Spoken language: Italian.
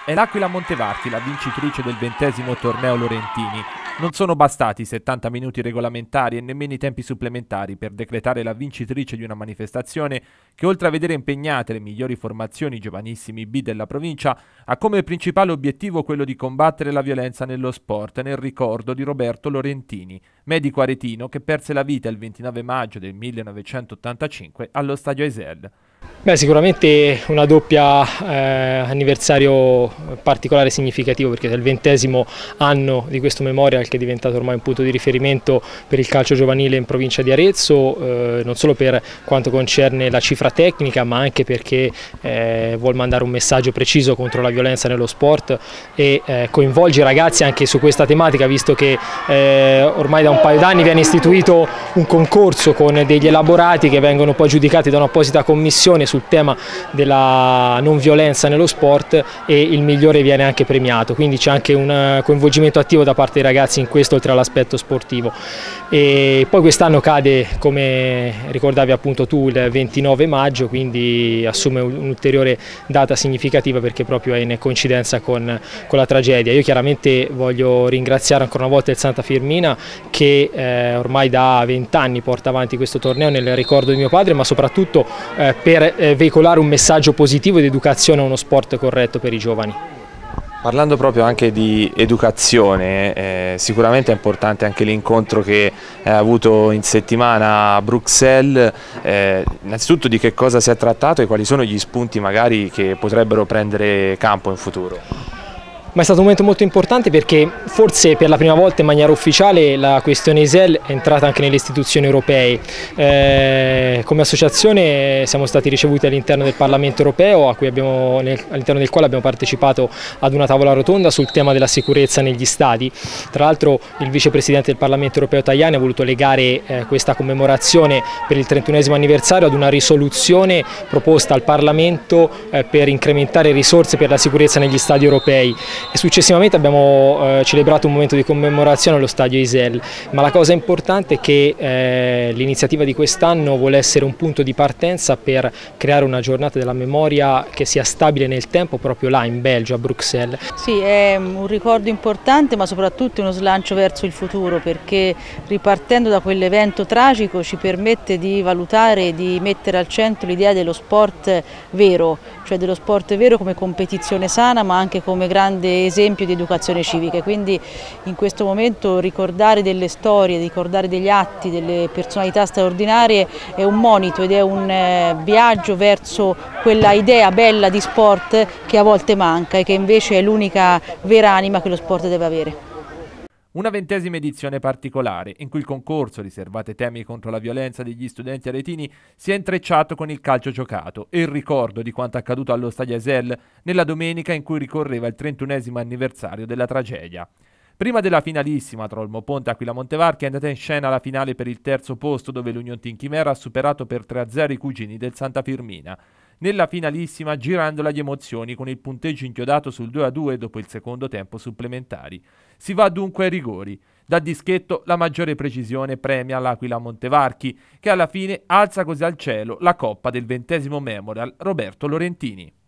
È l'Aquila Montevarchi la vincitrice del 20° torneo Lorentini. Non sono bastati i 70 minuti regolamentari e nemmeno i tempi supplementari per decretare la vincitrice di una manifestazione che, oltre a vedere impegnate le migliori formazioni giovanissimi B della provincia, ha come principale obiettivo quello di combattere la violenza nello sport nel ricordo di Roberto Lorentini, medico aretino che perse la vita il 29 maggio del 1985 allo Stadio Aisel. Sicuramente una doppia anniversario particolare e significativo, perché è il 20° anno di questo memorial che è diventato ormai un punto di riferimento per il calcio giovanile in provincia di Arezzo, non solo per quanto concerne la cifra tecnica, ma anche perché vuol mandare un messaggio preciso contro la violenza nello sport e coinvolge i ragazzi anche su questa tematica, visto che ormai da un paio d'anni viene istituito un concorso con degli elaborati che vengono poi giudicati da un'apposita commissione sul tema della non violenza nello sport e il migliore viene anche premiato, quindi c'è anche un coinvolgimento attivo da parte dei ragazzi in questo, oltre all'aspetto sportivo. E poi quest'anno cade, come ricordavi appunto tu, il 29 maggio, quindi assume un'ulteriore data significativa perché proprio è in coincidenza con la tragedia. Io chiaramente voglio ringraziare ancora una volta il Santa Firmina che ormai da 20 anni porta avanti questo torneo nel ricordo di mio padre, ma soprattutto per veicolare un messaggio positivo di educazione a uno sport corretto per i giovani. Parlando proprio anche di educazione, sicuramente è importante anche l'incontro che ha avuto in settimana a Bruxelles. Innanzitutto di che cosa si è trattato e quali sono gli spunti magari che potrebbero prendere campo in futuro? Ma è stato un momento molto importante perché forse per la prima volta in maniera ufficiale la questione Aisel è entrata anche nelle istituzioni europee. Come associazione siamo stati ricevuti all'interno del Parlamento europeo, all'interno del quale abbiamo partecipato ad una tavola rotonda sul tema della sicurezza negli stadi. Tra l'altro il vicepresidente del Parlamento europeo Tajani ha voluto legare questa commemorazione per il 31° anniversario ad una risoluzione proposta al Parlamento per incrementare risorse per la sicurezza negli stadi europei. E successivamente abbiamo celebrato un momento di commemorazione allo Stadio Aisel, ma la cosa importante è che l'iniziativa di quest'anno vuole essere un punto di partenza per creare una giornata della memoria che sia stabile nel tempo proprio là in Belgio, a Bruxelles. Sì, è un ricordo importante, ma soprattutto uno slancio verso il futuro, perché ripartendo da quell'evento tragico ci permette di valutare e di mettere al centro l'idea dello sport vero, cioè dello sport vero come competizione sana ma anche come grande esempio di educazione civica. Quindi in questo momento ricordare delle storie, ricordare degli atti, delle personalità straordinarie è un monito ed è un viaggio verso quella idea bella di sport che a volte manca e che invece è l'unica vera anima che lo sport deve avere. Una 20ª edizione particolare, in cui il concorso, riservato ai temi contro la violenza degli studenti aretini, si è intrecciato con il calcio giocato e il ricordo di quanto accaduto allo Stadio Aisel nella domenica in cui ricorreva il 31° anniversario della tragedia. Prima della finalissima tra Olmo Ponte e Aquila Montevarchi è andata in scena la finale per il 3° posto, dove l'Union Tinchimera ha superato per 3-0 i cugini del Santa Firmina. Nella finalissima girandola di emozioni con il punteggio inchiodato sul 2-2 dopo il secondo tempo supplementari. Si va dunque ai rigori. Da dischetto la maggiore precisione premia l'Aquila Montevarchi, che alla fine alza così al cielo la coppa del 20° Memorial Roberto Lorentini.